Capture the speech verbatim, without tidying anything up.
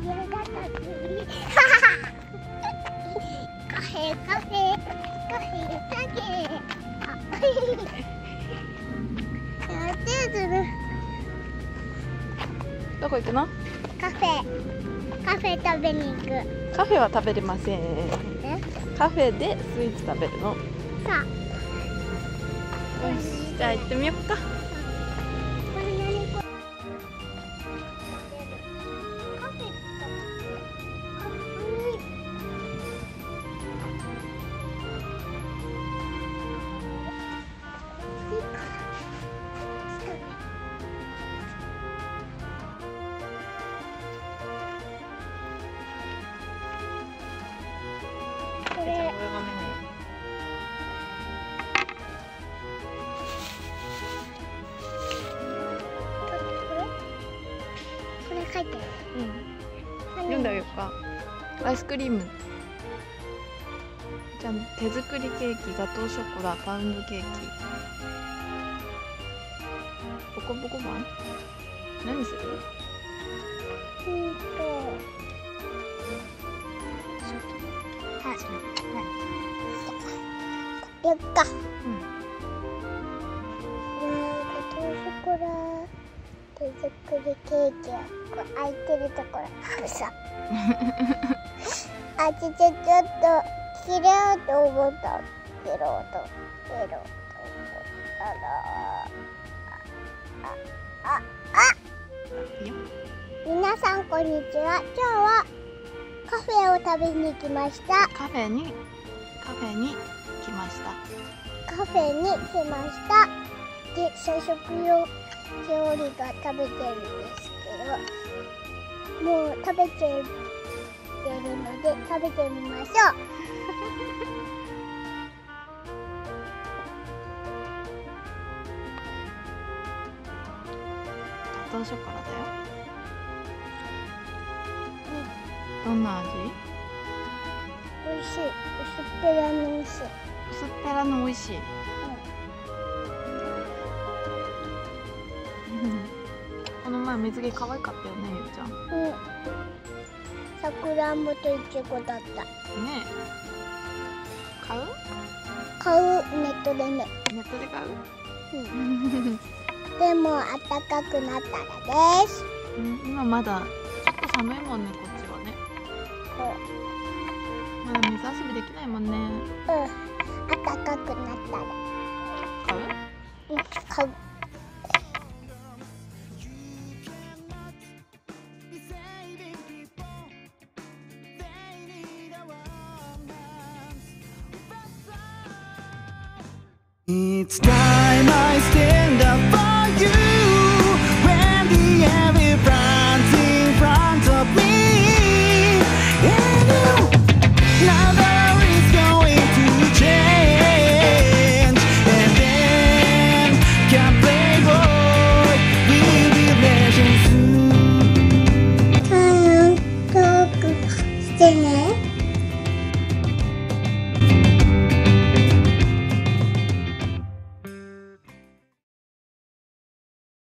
カフェカフェカフェだけ。やってる。 どこ行くの？ カフェカフェ食べに行く。 カフェは食べれません。 え？ カフェでスイーツ食べるの。 さあ。 よし、じゃあ行ってみよっか。 これ何これ？カフェこれ。これ書いてある。 うん。読んであげようか。アイスクリーム。じゃあ手作りケーキ、ガトーショコラ、パウンドケーキ。ボコボコパン？何する？ うんと。はい。やっか。 うん。 ガトーショコラ。手作りケーキはこう空いてるところあるさ。あ、ちょちょちょっと切れようと思ったけどと切ろうと思ったらあああいいよ。 皆さんこんにちは。今日はカフェを食べに来ました。 カフェにカフェに来ました。 カフェに来ました。で、社食用料理が食べてるんですけど、もう食べてるので食べてみましょう。 ガトーショコラだよ。どんな味？ 美味しい。薄っぺらの美味しい。 薄っぺらの美味しい。この前水着可愛かったよね、ゆうちゃん。 うん。さくらんぼといちごだった。 ねえ。買う？ 買う、ネットでね。 ネットで買う？ うん。でも暖かくなったらです。 うん、今まだちょっと寒いもんね、こっちはね。まだ水遊びできないもんね。 うん。暖かくなったら。 買う？ うん、買う。 It's time I stand up for you when the heavy front in front of me. And you, now is going to change, and then can play boy will be legends soon. うん、遠くしてね。